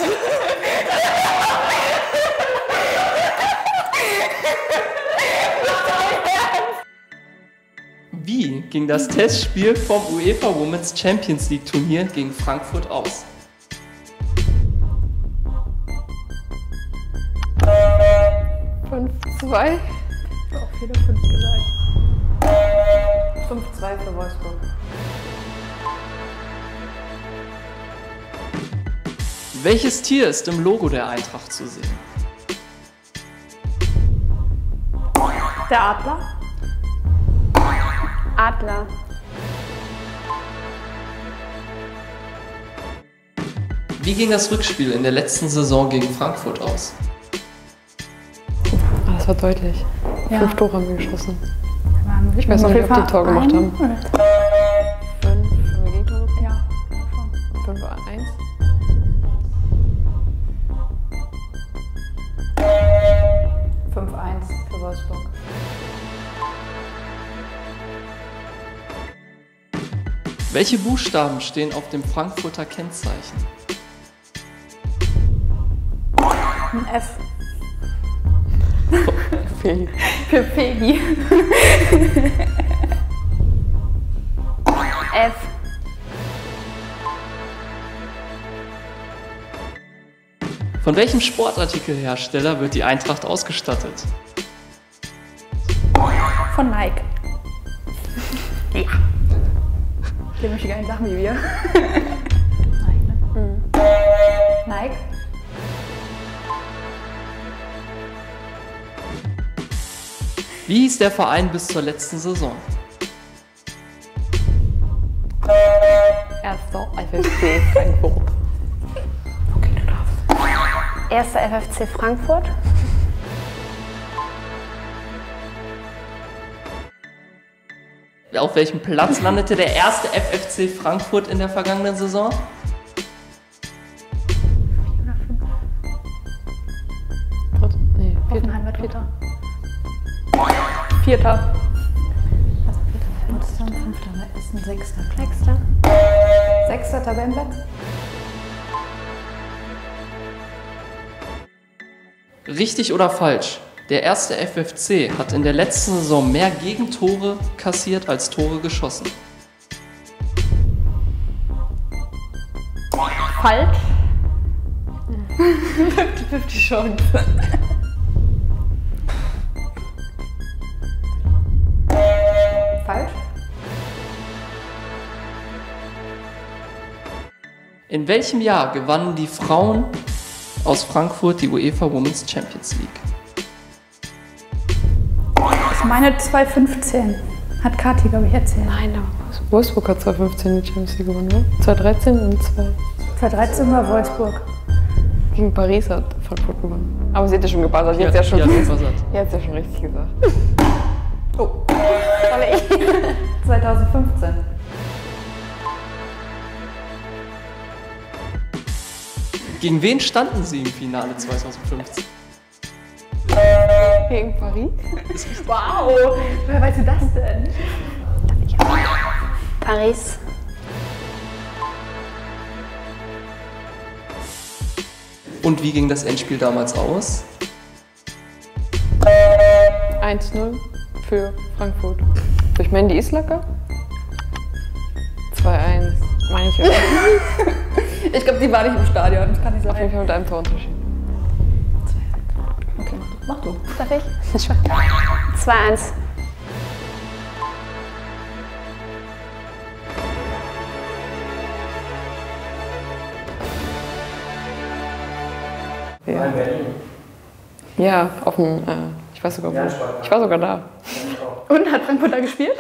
Wie ging das Testspiel vom UEFA Women's Champions League Turnier gegen Frankfurt aus? Zwei. Auch wieder 5 gesagt. 5-2 für Wolfsburg. Welches Tier ist im Logo der Eintracht zu sehen? Der Adler. Adler. Wie ging das Rückspiel in der letzten Saison gegen Frankfurt aus? Das war deutlich. Ja. 5 Tore haben wir geschossen. Ich weiß noch nicht, ob die Tor gemacht haben. 5. 5 haben wir Gegentore? Ja. 5 war 1. 5-1 für Wolfsburg. Welche Buchstaben stehen auf dem Frankfurter Kennzeichen? Ein F. P. Für Peggy. F. Von welchem Sportartikelhersteller wird die Eintracht ausgestattet? Von Nike. Ja. Der möchte gar nicht sagen wie wir. Nike, ne? Nike. Wie hieß der Verein bis zur letzten Saison? Erster FFC Frankfurt. Okay, du darfst. Erster FFC Frankfurt. Auf welchem Platz landete der erste FFC Frankfurt in der vergangenen Saison? 4 oder 5. Nee, Hoffenheim wird Vierter. Vierter. Also Vierter, 5. Da ist ein Sechster. Sechster Tabellenplatz. Richtig oder falsch? Der erste FFC hat in der letzten Saison mehr Gegentore kassiert als Tore geschossen. Falsch. 50-50 Chance. Falsch. In welchem Jahr gewannen die Frauen aus Frankfurt die UEFA Women's Champions League? Ich meine 2015. Hat Kathi, glaube ich, erzählt. Nein, aber Wolfsburg hat 2015 die Champions League gewonnen, ne? 2013 und 2013 war Wolfsburg. gegen Paris hat Frankfurt gewonnen. Aber sie hat ja schon gebuzzert. Jetzt ja schon. Jetzt ja schon richtig gesagt. Oh. Soll ich? 2015. Gegen wen standen sie im Finale 2015? Gegen Paris? Wow! Woher weißt du das denn? Paris. Und wie ging das Endspiel damals aus? 1-0 für Frankfurt. Durch Mandy Islacker? 2-1. Meine ich, oder? Ich glaube, die war nicht im Stadion. Das kann nicht Auf jeden sein. Fall mit einem Torunterschied. Okay, mach du. Darf ich? 2-1. Ja. Ja, auf dem, ich weiß sogar wo. Ich war sogar da. Und hat Frankfurt da gespielt?